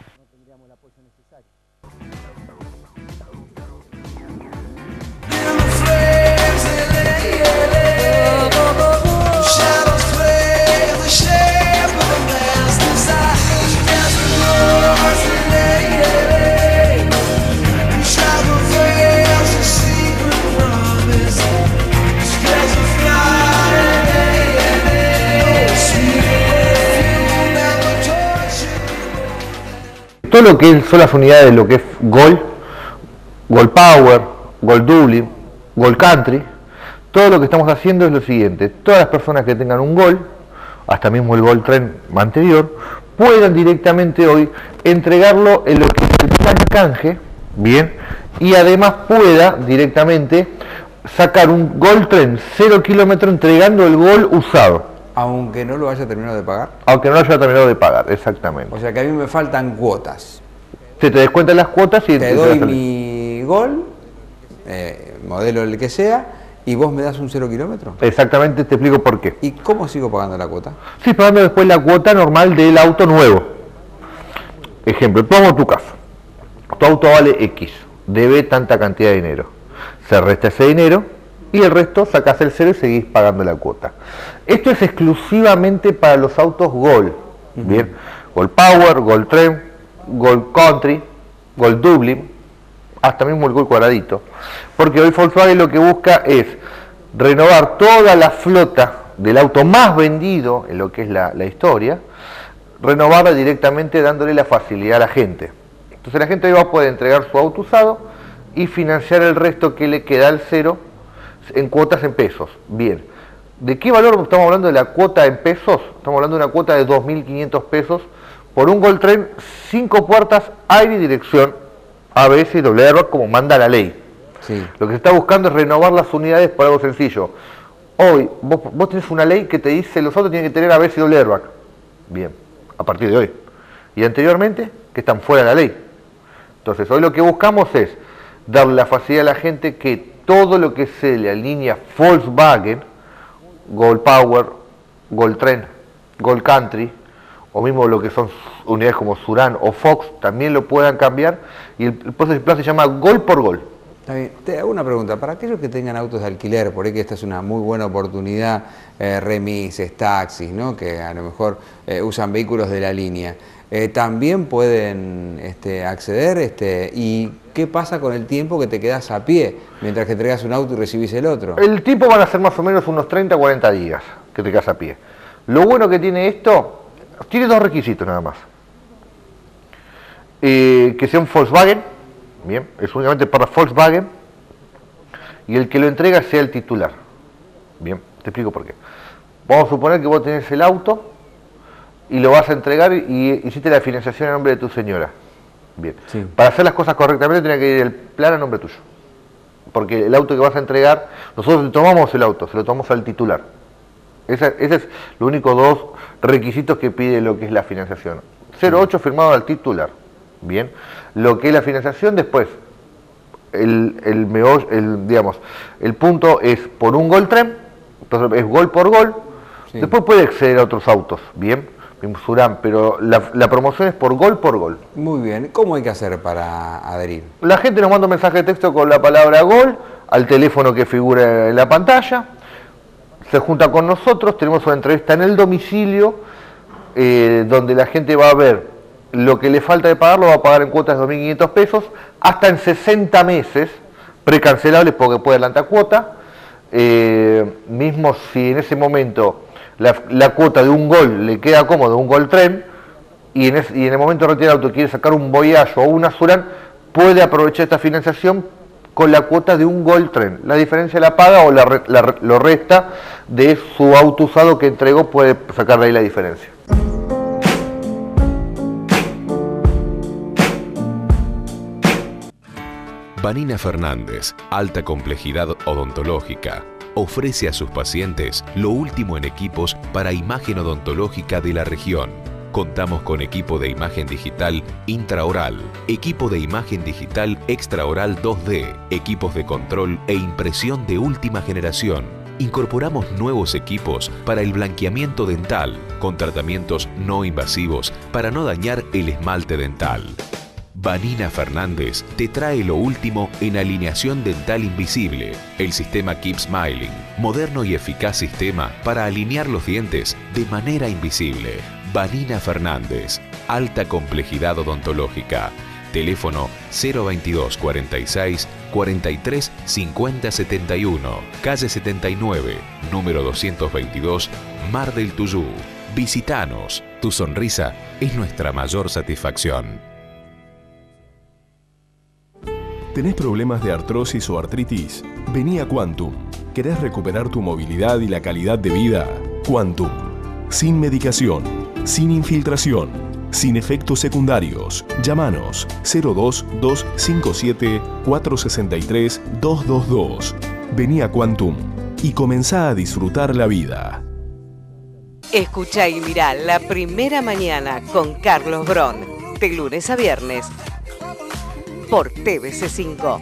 Todo lo que son las unidades de lo que es Gol Power, Gol Dublin, Gol Country, todo lo que estamos haciendo es lo siguiente: todas las personas que tengan un Gol, hasta mismo el Gol Tren anterior, puedan directamente hoy entregarlo en lo que es el plan canje, bien, y además pueda directamente sacar un Gol Tren 0 kilómetro entregando el Gol usado, Aunque no lo haya terminado de pagar. Aunque no lo haya terminado de pagar, exactamente. O sea que a mí me faltan cuotas. Se te descuentan las cuotas y te doy mi Gol, modelo el que sea, y vos me das un 0 kilómetro. Exactamente, te explico por qué. ¿Y cómo sigo pagando la cuota? Sí, pagando después la cuota normal del auto nuevo. Ejemplo, tomo tu caso. Tu auto vale X, debe tanta cantidad de dinero. Se resta ese dinero y el resto sacás el 0 y seguís pagando la cuota. Esto es exclusivamente para los autos Gol. Bien, Gol Power, Gol Trend, Gol Country, Gol Dublin, hasta mismo el Gol cuadradito, porque hoy Volkswagen lo que busca es renovar toda la flota del auto más vendido en lo que es la historia, renovarla directamente dándole la facilidad a la gente. Entonces la gente hoy va a poder entregar su auto usado y financiar el resto que le queda al 0 en cuotas en pesos. Bien, ¿de qué valor estamos hablando de la cuota en pesos? Estamos hablando de una cuota de 2.500 pesos por un Gol Trend 5 puertas, aire y dirección ABS y doble airbag como manda la ley. Sí. Lo que se está buscando es renovar las unidades por algo sencillo. Hoy vos tenés una ley que te dice los autos tienen que tener ABS y doble airbag. Bien, a partir de hoy. Y anteriormente, que están fuera de la ley. Entonces hoy lo que buscamos es darle la facilidad a la gente que todo lo que sea la línea Volkswagen, Gol Power, Gol Trend, Gol Country, o mismo lo que son unidades como Surán o Fox, también lo puedan cambiar, y el plan se llama Gol por Gol. Está bien. Te hago una pregunta, para aquellos que tengan autos de alquiler, por ahí que esta es una muy buena oportunidad, remises, taxis, ¿no? Que a lo mejor usan vehículos de la línea, también pueden acceder, ¿y qué pasa con el tiempo que te quedas a pie mientras que entregas un auto y recibís el otro? El tiempo van a ser más o menos unos 30 o 40 días que te quedas a pie. Lo bueno que tiene esto, tiene dos requisitos nada más. Que sea un Volkswagen, bien, es únicamente para Volkswagen, y el que lo entrega sea el titular. Bien, te explico por qué. Vamos a suponer que vos tenés el auto y lo vas a entregar y hiciste la financiación a nombre de tu señora. Bien, sí. Para hacer las cosas correctamente tiene que ir el plan a nombre tuyo. Porque el auto que vas a entregar, nosotros tomamos el auto, se lo tomamos al titular. Ese es los únicos dos requisitos que pide lo que es la financiación. 08 firmado al titular. Bien, lo que es la financiación después, el punto es por un Gol Trend, entonces es Gol por Gol, sí. Después puede acceder a otros autos, bien, Surán, pero la promoción es por Gol. Muy bien, ¿cómo hay que hacer para adherir? La gente nos manda un mensaje de texto con la palabra Gol al teléfono que figura en la pantalla, se junta con nosotros, tenemos una entrevista en el domicilio, donde la gente va a ver lo que le falta de pagar, lo va a pagar en cuotas de 2.500 pesos, hasta en 60 meses, precancelables porque puede adelantar cuota, mismo si en ese momento la cuota de un Gol le queda cómodo, un Gol Trend, y en el momento de retirar el auto quiere sacar un Voyage o una Surán, puede aprovechar esta financiación con la cuota de un Gol Trend. La diferencia la paga o lo resta de su auto usado que entregó, puede sacar de ahí la diferencia. Vanina Fernández, alta complejidad odontológica, ofrece a sus pacientes lo último en equipos para imagen odontológica de la región. Contamos con equipo de imagen digital intraoral, equipo de imagen digital extraoral 2D, equipos de control e impresión de última generación. Incorporamos nuevos equipos para el blanqueamiento dental, con tratamientos no invasivos para no dañar el esmalte dental. Vanina Fernández te trae lo último en alineación dental invisible, el sistema Keep Smiling, moderno y eficaz sistema para alinear los dientes de manera invisible. Vanina Fernández, alta complejidad odontológica. Teléfono 022 46 43 50 71, calle 79, número 222, Mar del Tuyú. Visítanos, tu sonrisa es nuestra mayor satisfacción. ¿Tenés problemas de artrosis o artritis? Vení a Quantum. ¿Querés recuperar tu movilidad y la calidad de vida? Quantum. Sin medicación, sin infiltración, sin efectos secundarios. Llámanos 02257 463 222. Vení a Quantum y comenzá a disfrutar la vida. Escuchá y mirá La Primera Mañana con Carlos Brón, de lunes a viernes, por TVC5.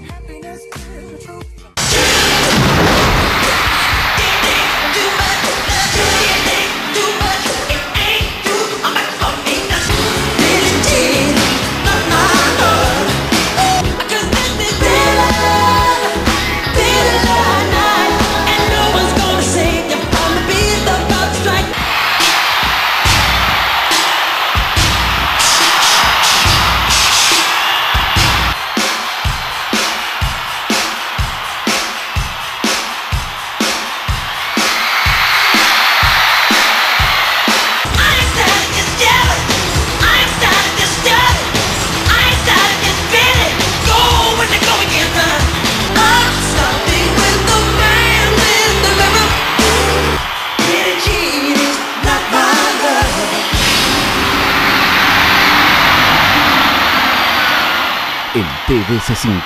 En TVC5.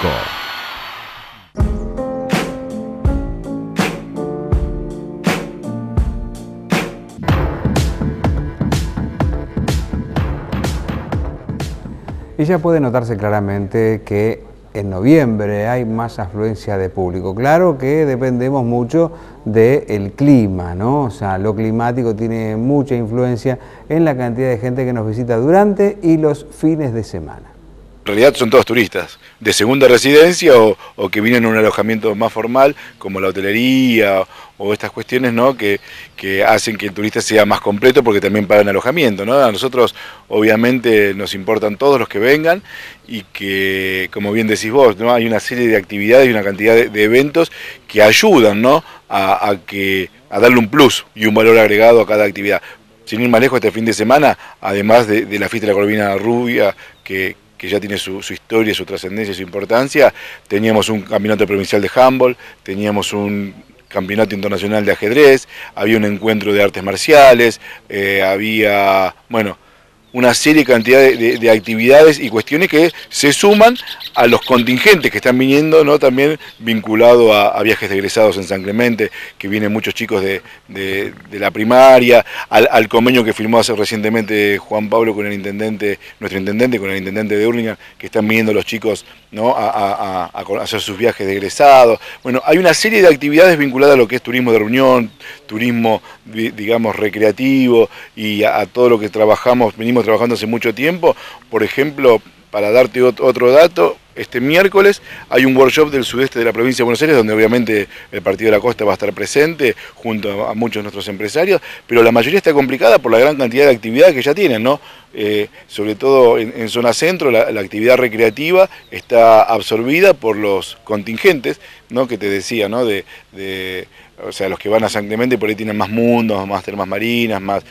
Y ya puede notarse claramente que en noviembre hay más afluencia de público. Claro que dependemos mucho del clima, ¿no? O sea, lo climático tiene mucha influencia en la cantidad de gente que nos visita durante y los fines de semana. En realidad son todos turistas, de segunda residencia o que vienen a un alojamiento más formal, como la hotelería o estas cuestiones, ¿no? que hacen que el turista sea más completo porque también pagan alojamiento, ¿no? A nosotros obviamente nos importan todos los que vengan y que, como bien decís vos, ¿no? Hay una serie de actividades y una cantidad de eventos que ayudan, ¿no? a darle un plus y un valor agregado a cada actividad. Sin ir más lejos, este fin de semana, además de la fiesta de la Corvina Rubia, que ya tiene su historia, su trascendencia y su importancia, teníamos un campeonato provincial de handball, teníamos un campeonato internacional de ajedrez, había un encuentro de artes marciales, había, bueno, una serie y cantidad de actividades y cuestiones que se suman a los contingentes que están viniendo, ¿no? También vinculado a viajes de egresados en San Clemente, que vienen muchos chicos de la primaria, al convenio que firmó hace recientemente Juan Pablo con el intendente, nuestro intendente, con el intendente de Hurlingham, que están viniendo los chicos, ¿no? a hacer sus viajes de egresados. Bueno, hay una serie de actividades vinculadas a lo que es turismo de reunión, turismo, digamos, recreativo y a todo lo que venimos trabajando hace mucho tiempo. Por ejemplo, para darte otro dato, este miércoles hay un workshop del sudeste de la provincia de Buenos Aires, donde obviamente el Partido de la Costa va a estar presente, junto a muchos de nuestros empresarios, pero la mayoría está complicada por la gran cantidad de actividades que ya tienen, ¿no? Sobre todo en zona centro, la actividad recreativa está absorbida por los contingentes, ¿no? Que te decía, ¿no? O sea, los que van a San Clemente por ahí tienen más mundos, más termas marinas, más...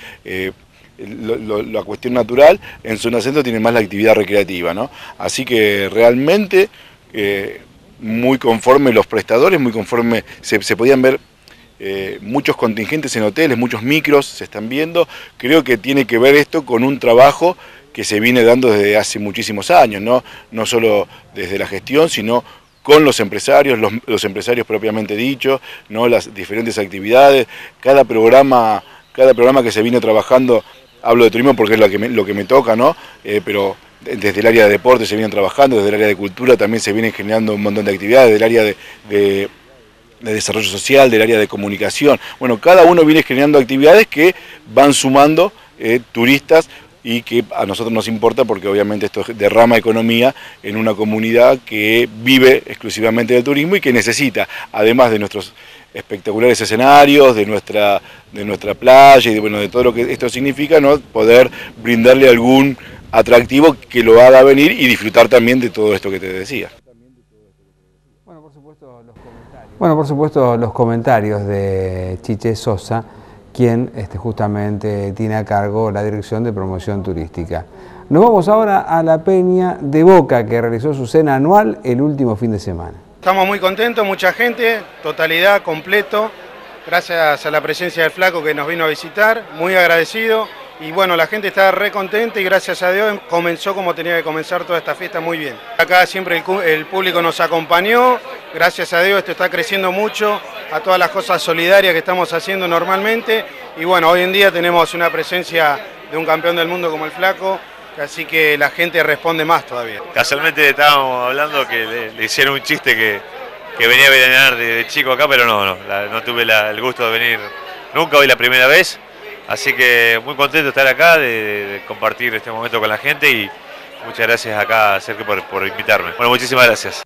la cuestión natural, en zona centro tiene más la actividad recreativa, ¿no? Así que realmente muy conforme los prestadores, muy conforme se podían ver muchos contingentes en hoteles, muchos micros se están viendo. Creo que tiene que ver esto con un trabajo que se viene dando desde hace muchísimos años, no solo desde la gestión, sino con los empresarios, los empresarios propiamente dichos, ¿no? Las diferentes actividades, cada programa que se viene trabajando. Hablo de turismo porque es lo que me toca, ¿no? Pero desde el área de deporte se vienen trabajando, desde el área de cultura también se vienen generando un montón de actividades, del área de desarrollo social, del área de comunicación. Bueno, cada uno viene generando actividades que van sumando turistas y que a nosotros nos importa porque obviamente esto derrama economía en una comunidad que vive exclusivamente del turismo y que necesita, además de nuestros espectaculares escenarios, de nuestra playa y de todo lo que esto significa, ¿no? Poder brindarle algún atractivo que lo haga venir y disfrutar también de todo esto que te decía. Bueno, por supuesto los comentarios de Chiche Sosa, quien justamente tiene a cargo la Dirección de Promoción Turística. Nos vamos ahora a la Peña de Boca, que realizó su cena anual el último fin de semana. Estamos muy contentos, mucha gente, totalidad, completo, gracias a la presencia del Flaco que nos vino a visitar, muy agradecido Y bueno, la gente está re contenta y gracias a Dios comenzó como tenía que comenzar toda esta fiesta muy bien. Acá siempre el público nos acompañó, gracias a Dios esto está creciendo mucho, a todas las cosas solidarias que estamos haciendo normalmente. Y bueno, hoy en día tenemos una presencia de un campeón del mundo como el Flaco, así que la gente responde más todavía. Casualmente estábamos hablando que le hicieron un chiste que venía a veranear de chico acá, pero no tuve el gusto de venir nunca, hoy la primera vez. Así que muy contento de estar acá, de compartir este momento con la gente y muchas gracias acá, Sergio, por invitarme. Bueno, muchísimas gracias.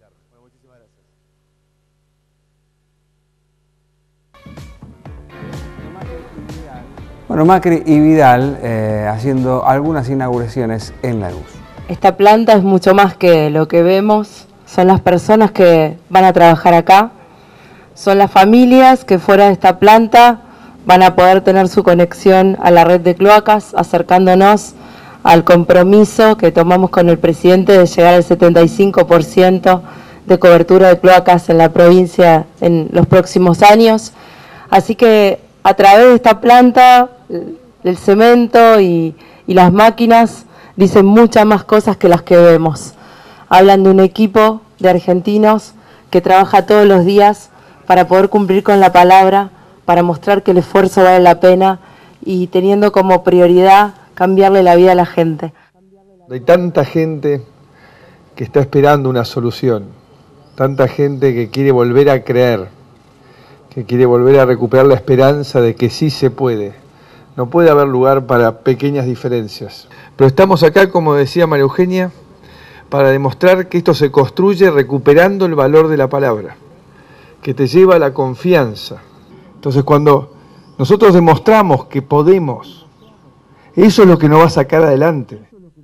Bueno, Macri y Vidal haciendo algunas inauguraciones en Lanús. Esta planta es mucho más que lo que vemos, son las personas que van a trabajar acá, son las familias que fuera de esta planta van a poder tener su conexión a la red de cloacas, acercándonos al compromiso que tomamos con el presidente de llegar al 75% de cobertura de cloacas en la provincia en los próximos años. Así que a través de esta planta, el cemento y las máquinas dicen muchas más cosas que las que vemos. Hablan de un equipo de argentinos que trabaja todos los días para poder cumplir con la palabra, para mostrar que el esfuerzo vale la pena y teniendo como prioridad cambiarle la vida a la gente. Hay tanta gente que está esperando una solución, tanta gente que quiere volver a creer, que quiere volver a recuperar la esperanza de que sí se puede. No puede haber lugar para pequeñas diferencias. Pero estamos acá, como decía María Eugenia, para demostrar que esto se construye recuperando el valor de la palabra, que te lleva a la confianza. Entonces, cuando nosotros demostramos que podemos, eso es lo que nos va a sacar adelante.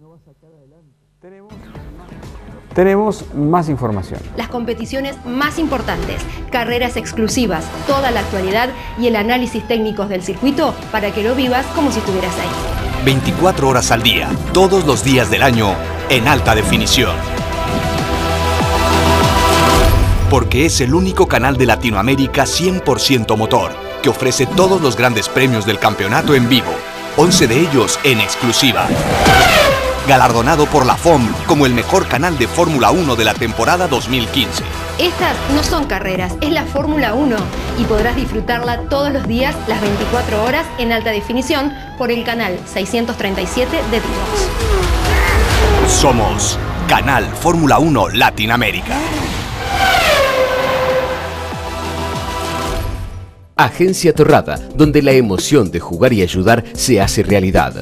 Tenemos más información. Las competiciones más importantes, carreras exclusivas, toda la actualidad y el análisis técnicos del circuito para que lo vivas como si estuvieras ahí. 24 horas al día, todos los días del año, en alta definición. Porque es el único canal de Latinoamérica 100% motor, que ofrece todos los grandes premios del campeonato en vivo, 11 de ellos en exclusiva. Galardonado por la FOM como el mejor canal de Fórmula 1 de la temporada 2015. Estas no son carreras, es la Fórmula 1 y podrás disfrutarla todos los días, las 24 horas en alta definición por el canal 637 de Divox. Somos Canal Fórmula 1 Latinoamérica. Agencia Torrada, donde la emoción de jugar y ayudar se hace realidad.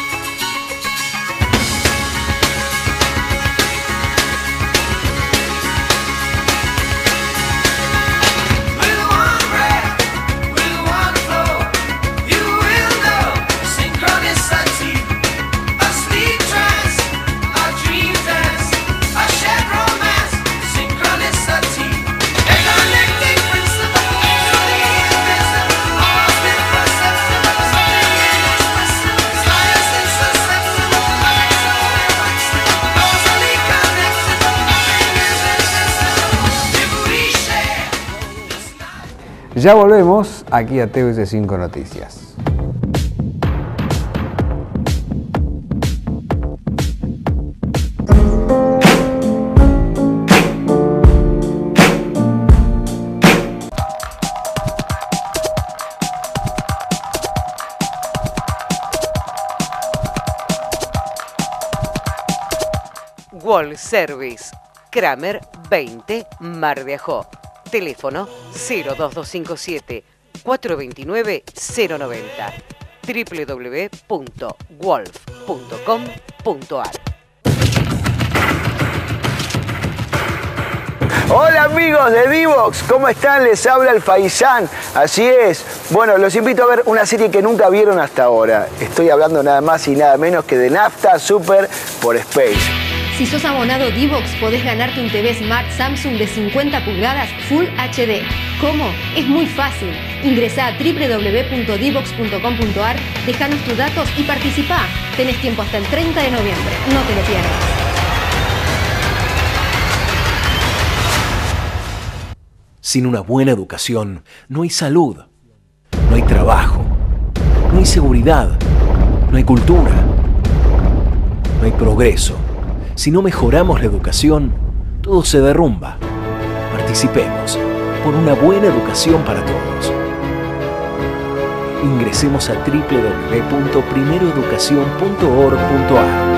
Ya volvemos aquí a TVC5 Noticias. Wall Service, Kramer 20, Mar de Ajó. Teléfono 02257 429 090 www.wolf.com.ar. Hola amigos de Divox, ¿cómo están? Les habla el Faisán, así es. Bueno, los invito a ver una serie que nunca vieron hasta ahora. Estoy hablando nada más y nada menos que de Nafta Super por Space. Si sos abonado Divox, podés ganarte un TV Smart Samsung de 50 pulgadas Full HD. ¿Cómo? Es muy fácil. Ingresá a www.divox.com.ar, dejanos tus datos y participá. Tenés tiempo hasta el 30 de noviembre. No te lo pierdas. Sin una buena educación, no hay salud, no hay trabajo, no hay seguridad, no hay cultura, no hay progreso. Si no mejoramos la educación, todo se derrumba. Participemos por una buena educación para todos. Ingresemos a www.primeroeducacion.org.ar.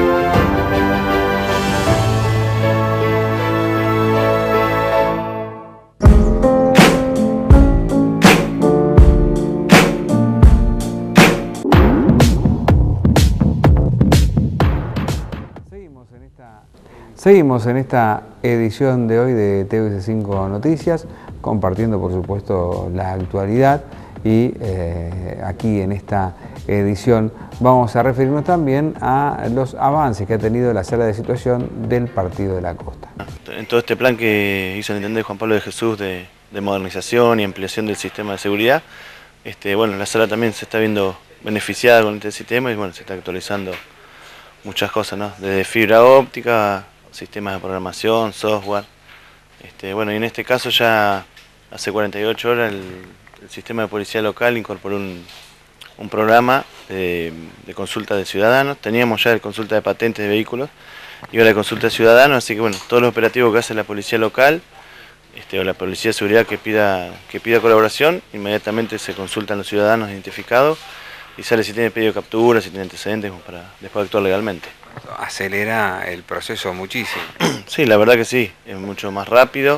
Seguimos en esta edición de hoy de TVC5 Noticias, compartiendo por supuesto la actualidad y aquí en esta edición vamos a referirnos también a los avances que ha tenido la sala de situación del Partido de la Costa. En todo este plan que hizo el intendente Juan Pablo de Jesús de modernización y ampliación del sistema de seguridad, bueno, la sala también se está viendo beneficiada con este sistema y bueno, se está actualizando muchas cosas, ¿no? Desde fibra óptica, sistemas de programación, software. Bueno, y en este caso ya hace 48 horas el sistema de policía local incorporó un programa de consulta de ciudadanos. Teníamos ya el consulta de patentes de vehículos y ahora la consulta de ciudadanos, así que bueno, todos los operativos que hace la policía local o la policía de seguridad que pida colaboración, inmediatamente se consultan los ciudadanos identificados y sale si tiene pedido de captura, si tiene antecedentes, para después actuar legalmente. Acelera el proceso muchísimo. Sí, la verdad que sí, es mucho más rápido.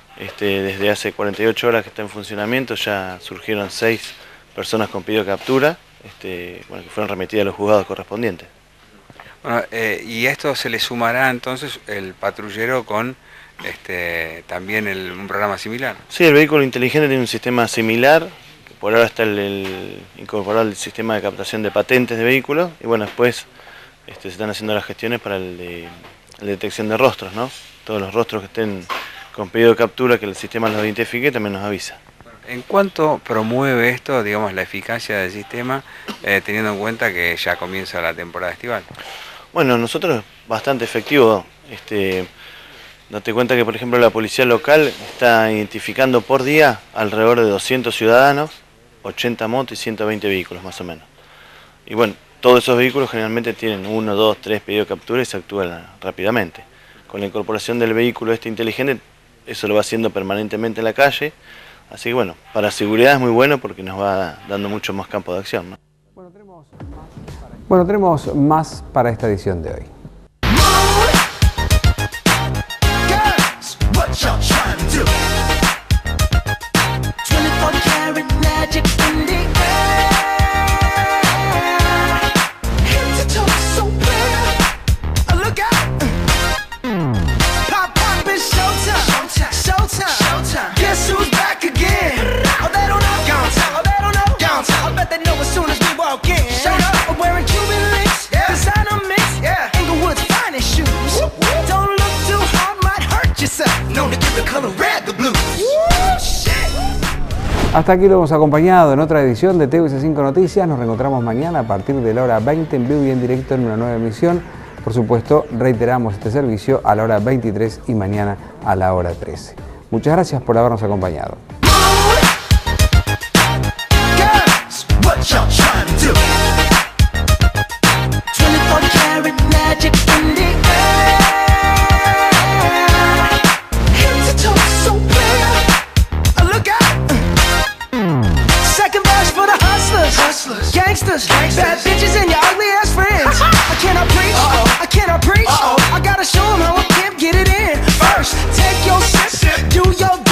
Desde hace 48 horas que está en funcionamiento ya surgieron 6 personas con pedido de captura, bueno, que fueron remitidas a los juzgados correspondientes. Bueno, y esto se le sumará entonces el patrullero con también un programa similar. Sí, el vehículo inteligente tiene un sistema similar, que por ahora está incorporado al sistema de captación de patentes de vehículos y bueno, después se están haciendo las gestiones para la detección de rostros, ¿no? Todos los rostros que estén con pedido de captura, que el sistema los identifique, también nos avisa. ¿En cuánto promueve esto, digamos, la eficacia del sistema, teniendo en cuenta que ya comienza la temporada estival? Bueno, nosotros bastante efectivo. Date cuenta que, por ejemplo, la policía local está identificando por día alrededor de 200 ciudadanos, 80 motos y 120 vehículos más o menos. Y bueno, todos esos vehículos generalmente tienen 1, 2, 3 pedidos de captura y se actúa rápidamente. Con la incorporación del vehículo inteligente, eso lo va haciendo permanentemente en la calle. Así que bueno, para seguridad es muy bueno porque nos va dando mucho más campo de acción, ¿no? Bueno, tenemos más para esta edición de hoy. Hasta aquí lo hemos acompañado en otra edición de TVC5 Noticias. Nos reencontramos mañana a partir de la hora 20 en vivo y en directo en una nueva emisión. Por supuesto, reiteramos este servicio a la hora 23 y mañana a la hora 13. Muchas gracias por habernos acompañado. Gangsters, bad bitches and your ugly ass friends. I cannot preach. I gotta show them how a pimp get it in. First, take your sip, do your